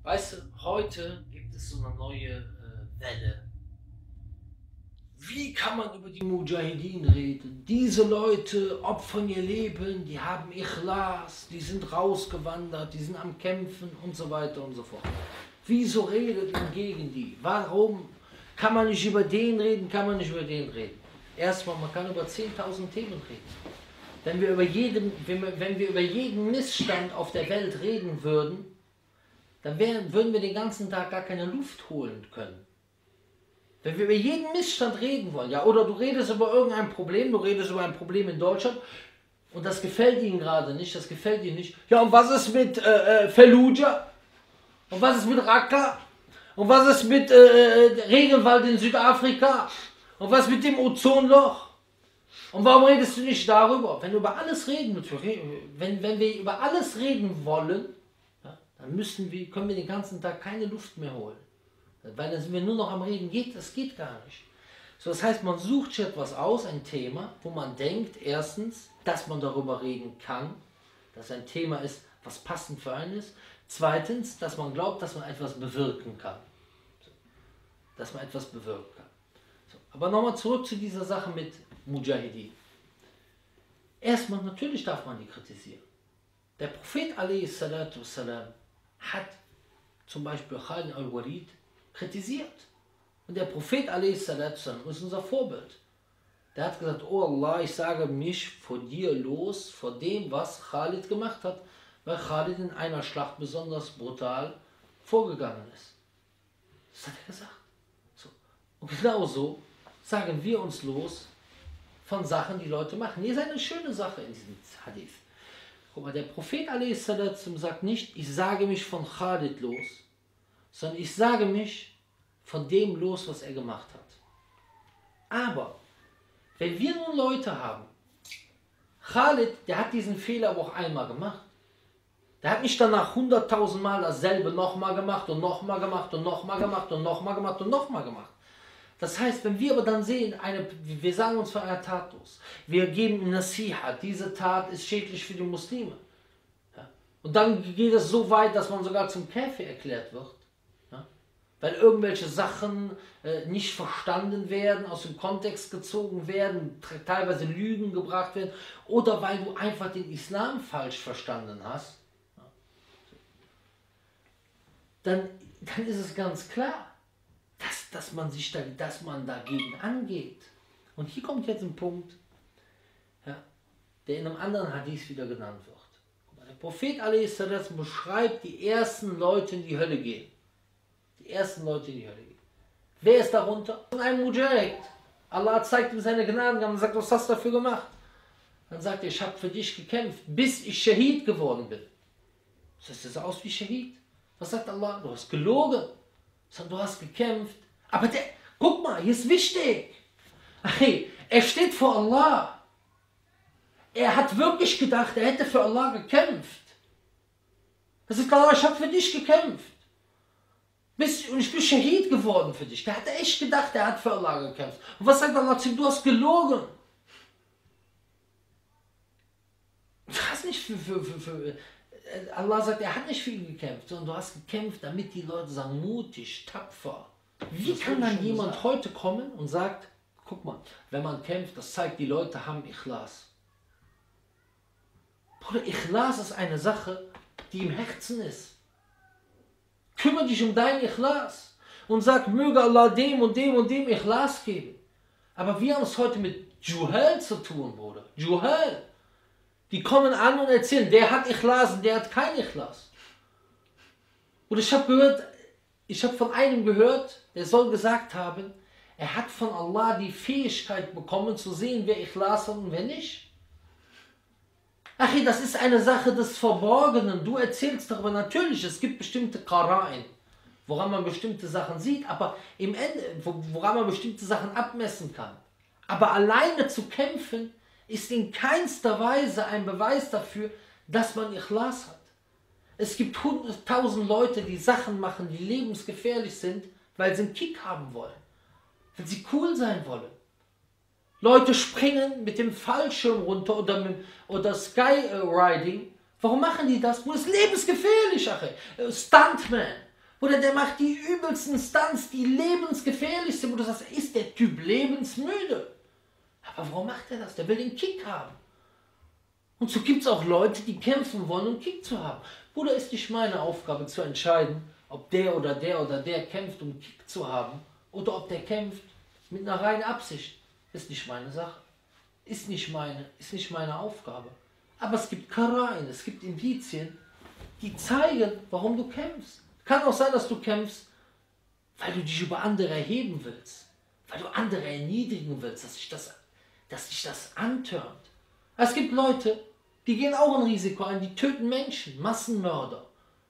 Weißt du, heute gibt es so eine neue Welle. Wie kann man über die Mujahideen reden? Diese Leute opfern ihr Leben, die haben Ikhlas, die sind rausgewandert, die sind am Kämpfen und so weiter und so fort. Wieso redet man gegen die? Warum kann man nicht über den reden, kann man nicht über den reden? Erstmal, man kann über 10.000 Themen reden. Wenn wir über jeden Missstand auf der Welt reden würden, dann würden wir den ganzen Tag gar keine Luft holen können. Wenn wir über jeden Missstand reden wollen, ja, oder du redest über irgendein Problem, du redest über ein Problem in Deutschland und das gefällt ihnen gerade nicht, das gefällt ihnen nicht. Ja, und was ist mit Fallujah? Und was ist mit Raqqa? Und was ist mit Regenwald in Südafrika? Und was mit dem Ozonloch? Und warum redest du nicht darüber? Wenn du über alles reden willst, wenn wir über alles reden wollen, ja, dann können wir den ganzen Tag keine Luft mehr holen. Weil dann sind wir nur noch am Reden, das geht gar nicht. So, das heißt, man sucht sich etwas aus, ein Thema, wo man denkt, erstens, dass man darüber reden kann, dass ein Thema ist, was passend für einen ist. Zweitens, dass man glaubt, dass man etwas bewirken kann. So, dass man etwas bewirken kann. So, aber nochmal zurück zu dieser Sache mit Mujahideen. Erstmal, natürlich darf man die kritisieren. Der Prophet a.s. hat zum Beispiel Khalid al-Walid kritisiert. Und der Prophet a.s. ist unser Vorbild. Der hat gesagt, oh Allah, ich sage mich vor dir los, vor dem, was Khalid gemacht hat, weil Khalid in einer Schlacht besonders brutal vorgegangen ist. Das hat er gesagt. So. Und genauso sagen wir uns los von Sachen, die Leute machen. Hier ist eine schöne Sache in diesem Hadith. Guck mal, der Prophet a.s. sagt nicht, ich sage mich von Khalid los, sondern ich sage mich von dem los, was er gemacht hat. Aber, wenn wir nun Leute haben, Khalid, der hat diesen Fehler aber auch einmal gemacht. Der hat nicht danach 100.000 Mal dasselbe nochmal gemacht und nochmal gemacht und nochmal gemacht und nochmal gemacht und nochmal gemacht. Das heißt, wenn wir aber dann sehen, wir sagen uns von einer Tat los, wir geben Nasiha, diese Tat ist schädlich für die Muslime. Ja? Und dann geht es so weit, dass man sogar zum Käfer erklärt wird. Ja? Weil irgendwelche Sachen nicht verstanden werden, aus dem Kontext gezogen werden, teilweise Lügen gebracht werden, oder weil du einfach den Islam falsch verstanden hast. Ja? Dann ist es ganz klar, dass man dagegen angeht. Und hier kommt jetzt ein Punkt, ja, der in einem anderen Hadith wieder genannt wird. Der Prophet a.s. beschreibt die ersten Leute in die Hölle gehen. Die ersten Leute in die Hölle gehen. Wer ist darunter? Ein Mujahid. Allah zeigt ihm seine Gnadengabe und sagt, was hast du dafür gemacht? Dann sagt er, ich habe für dich gekämpft, bis ich Shahid geworden bin. Das sieht aus wie Shahid. Was sagt Allah? Du hast gelogen. Du hast gekämpft. Aber guck mal, hier ist wichtig. Hey, er steht vor Allah. Er hat wirklich gedacht, er hätte für Allah gekämpft. Er sagt, Allah, ich habe für dich gekämpft. Und ich bin Shahid geworden für dich. Der hat echt gedacht, er hat für Allah gekämpft. Und was sagt Allah zu ihm? Du hast gelogen. Du hast nicht Allah sagt, er hat nicht für ihn gekämpft, sondern du hast gekämpft, damit die Leute sagen, mutig, tapfer. Wie kann dann jemand heute kommen und sagt, guck mal, wenn man kämpft, das zeigt, die Leute haben Ikhlas. Bruder, Ikhlas ist eine Sache, die im Herzen ist. Kümmere dich um dein Ikhlas und sag, möge Allah dem und dem und dem Ikhlas geben. Aber wir haben es heute mit Juhal zu tun, Bruder. Juhal. Die kommen an und erzählen, der hat Ikhlas und der hat kein Ikhlas. Und ich habe von einem gehört, der soll gesagt haben, er hat von Allah die Fähigkeit bekommen zu sehen, wer Ikhlas hat und wer nicht. Ach, das ist eine Sache des Verborgenen. Du erzählst darüber, natürlich, es gibt bestimmte Qara'in, woran man bestimmte Sachen sieht, aber im Ende, woran man bestimmte Sachen abmessen kann. Aber alleine zu kämpfen, ist in keinster Weise ein Beweis dafür, dass man Ikhlas hat. Es gibt 100.000 Leute, die Sachen machen, die lebensgefährlich sind, weil sie einen Kick haben wollen. Weil sie cool sein wollen. Leute springen mit dem Fallschirm runter oder Skyriding. Warum machen die das? Das ist lebensgefährlich, Stuntman. Oder der macht die übelsten Stunts, die lebensgefährlichste, wo du sagst, ist der Typ lebensmüde? Aber warum macht er das? Der will den Kick haben. Und so gibt es auch Leute, die kämpfen wollen, um Kick zu haben. Bruder, ist nicht meine Aufgabe zu entscheiden, ob der oder der oder der kämpft, um Kick zu haben, oder ob der kämpft mit einer reinen Absicht. Ist nicht meine Sache. Ist nicht meine Aufgabe. Aber es gibt Kara'in, es gibt Indizien, die zeigen, warum du kämpfst. Kann auch sein, dass du kämpfst, weil du dich über andere erheben willst. Weil du andere erniedrigen willst, dass dich das antörnt. Es gibt Leute, die gehen auch ein Risiko ein, die töten Menschen, Massenmörder.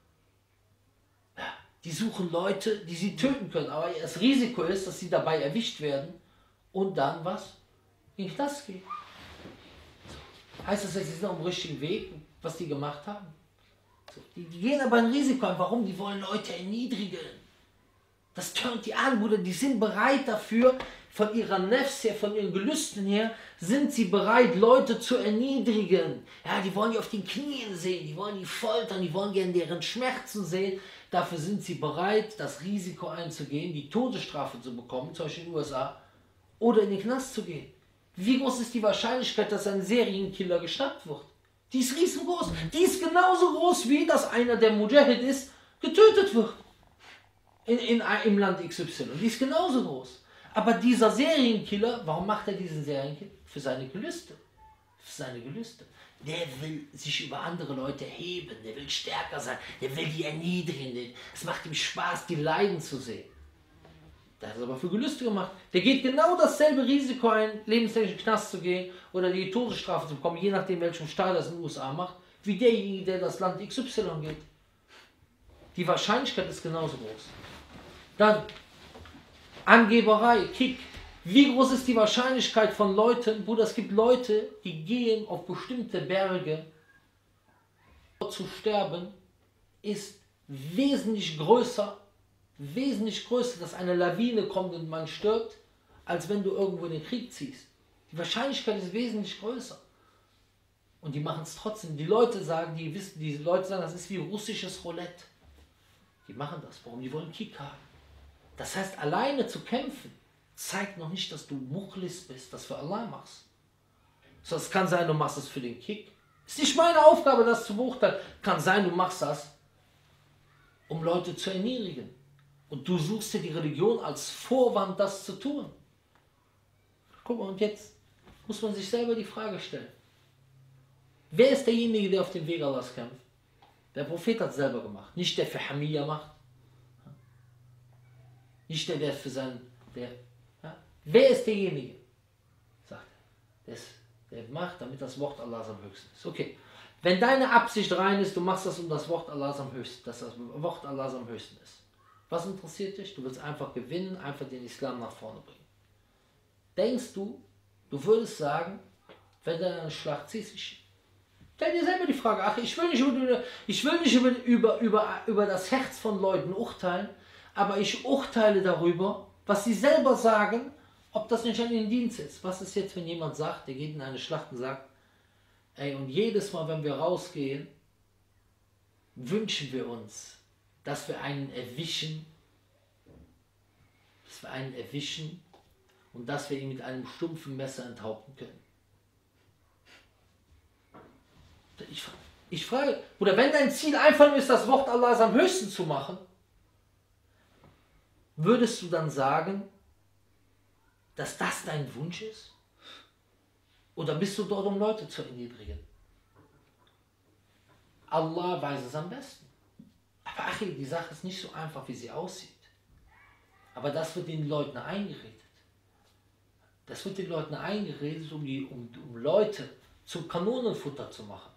Ja, die suchen Leute, die sie töten können. Aber das Risiko ist, dass sie dabei erwischt werden und dann was? In den Knast gehen. So. Heißt das, sie sind auf dem richtigen Weg, was die gemacht haben? So. Die gehen aber ein Risiko ein. Warum? Die wollen Leute erniedrigen. Das tönt die an, Bruder. Die sind bereit dafür, von ihrer Nefs her, von ihren Gelüsten her, sind sie bereit, Leute zu erniedrigen. Ja, die wollen die auf den Knien sehen, die wollen die foltern, die wollen gerne deren Schmerzen sehen. Dafür sind sie bereit, das Risiko einzugehen, die Todesstrafe zu bekommen, zum Beispiel in den USA, oder in den Knast zu gehen. Wie groß ist die Wahrscheinlichkeit, dass ein Serienkiller geschnappt wird? Die ist riesengroß. Die ist genauso groß, wie dass einer, der Mujahid ist, getötet wird. Im Land XY. Die ist genauso groß. Aber dieser Serienkiller, warum macht er diesen Serienkiller? Für seine Gelüste. Für seine Gelüste. Der will sich über andere Leute heben, der will stärker sein, der will die erniedrigen. Es macht ihm Spaß, die leiden zu sehen. Der hat es aber für Gelüste gemacht. Der geht genau dasselbe Risiko ein, lebenslänglich in den Knast zu gehen oder die Todesstrafe zu bekommen, je nachdem welchem Staat das in den USA macht, wie derjenige, der das Land XY geht. Die Wahrscheinlichkeit ist genauso groß. Dann Angeberei, Kick. Wie groß ist die Wahrscheinlichkeit von Leuten, Bruder, es gibt Leute, die gehen auf bestimmte Berge, zu sterben, ist wesentlich größer, dass eine Lawine kommt und man stirbt, als wenn du irgendwo in den Krieg ziehst. Die Wahrscheinlichkeit ist wesentlich größer. Und die machen es trotzdem. Die Leute sagen, das ist wie russisches Roulette. Die machen das. Warum? Die wollen Kick haben. Das heißt, alleine zu kämpfen, zeigt noch nicht, dass du Muchlis bist, das für Allah machst. So, es kann sein, du machst es für den Kick. Ist nicht meine Aufgabe, das zu beurteilen. Kann sein, du machst das, um Leute zu erniedrigen. Und du suchst dir die Religion als Vorwand, das zu tun. Guck mal, und jetzt muss man sich selber die Frage stellen. Wer ist derjenige, der auf dem Weg Allahs kämpft? Der Prophet hat es selber gemacht. Nicht der für Hamiyya macht. Nicht der für sein... Wer ist derjenige? Sagt er. Der macht, damit das Wort Allahs am höchsten ist. Okay. Wenn deine Absicht rein ist, du machst das, um das Wort Allahs am höchsten, dass das Wort Allahs am höchsten ist. Was interessiert dich? Du willst einfach gewinnen, einfach den Islam nach vorne bringen. Denkst du, du würdest sagen, wenn du eine Schlacht ziehst, stell dir selber die Frage, ach, ich will nicht über das Herz von Leuten urteilen, aber ich urteile darüber, was sie selber sagen, ob das nicht an den Dienst ist. Was ist jetzt, wenn jemand sagt, der geht in eine Schlacht und sagt, ey, und jedes Mal, wenn wir rausgehen, wünschen wir uns, dass wir einen erwischen, und dass wir ihn mit einem stumpfen Messer enthaupten können. Ich frage, oder wenn dein Ziel einfach nur ist, das Wort Allahs am höchsten zu machen, würdest du dann sagen, dass das dein Wunsch ist? Oder bist du dort, um Leute zu erniedrigen? Allah weiß es am besten. Aber Achi, die Sache ist nicht so einfach, wie sie aussieht. Aber das wird den Leuten eingeredet. Das wird den Leuten eingeredet, um Leute zum Kanonenfutter zu machen.